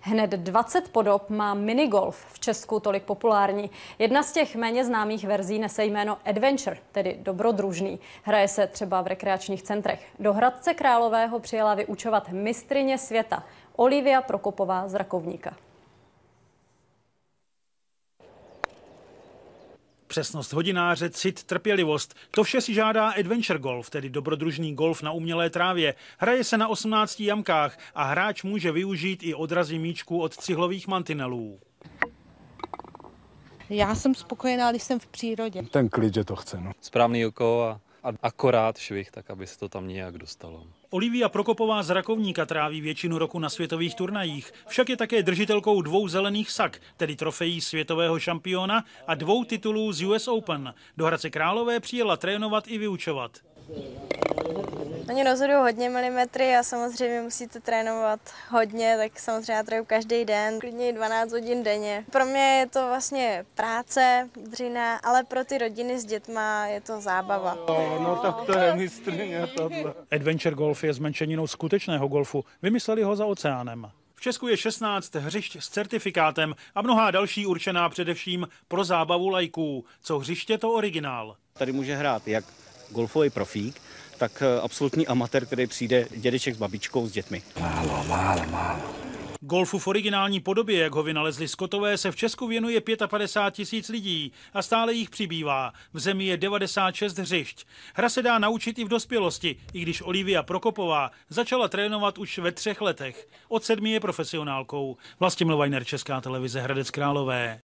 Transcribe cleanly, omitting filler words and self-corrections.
Hned 20 podob má minigolf, v Česku tolik populární. Jedna z těch méně známých verzí nese jméno Adventure, tedy dobrodružný. Hraje se třeba v rekreačních centrech. Do Hradce Králové přijela vyučovat mistryně světa Olivia Prokopová z Rakovníka. Přesnost hodináře, cit, trpělivost. To vše si žádá adventure golf, tedy dobrodružný golf na umělé trávě. Hraje se na 18 jamkách a hráč může využít i odrazy míčků od cihlových mantinelů. Já jsem spokojená, když jsem v přírodě. Ten klid, že to chce. No. Správný oko a akorát švih, tak aby se to tam nějak dostalo. Olivia Prokopová z Rakovníka tráví většinu roku na světových turnajích, však je také držitelkou 2 zelených sak, tedy trofejí světového šampiona a 2 titulů z US Open. Do Hradce Králové přijela trénovat i vyučovat. Oni rozhodují hodně milimetry a samozřejmě musíte trénovat hodně, tak samozřejmě já trénuji každý den, klidně i 12 hodin denně. Pro mě je to vlastně práce, dřina, ale pro ty rodiny s dětma je to zábava. No tak to je mistryně tohle. Adventure golf je zmenšeninou skutečného golfu. Vymysleli ho za oceánem. V Česku je 16 hřišť s certifikátem a mnohá další určená především pro zábavu laiků. Co hřiště, to originál. Tady může hrát jak golfový profík, tak absolutní amatér, který přijde dědeček s babičkou s dětmi. Málo. Golfu v originální podobě, jak ho vynalezli Skotové, se v Česku věnuje 55 000 lidí a stále jich přibývá. V zemi je 96 hřišť. Hra se dá naučit i v dospělosti, i když Olivia Prokopová začala trénovat už ve 3 letech. Od 7 je profesionálkou. Vlastimil Vajner, Česká televize, Hradec Králové.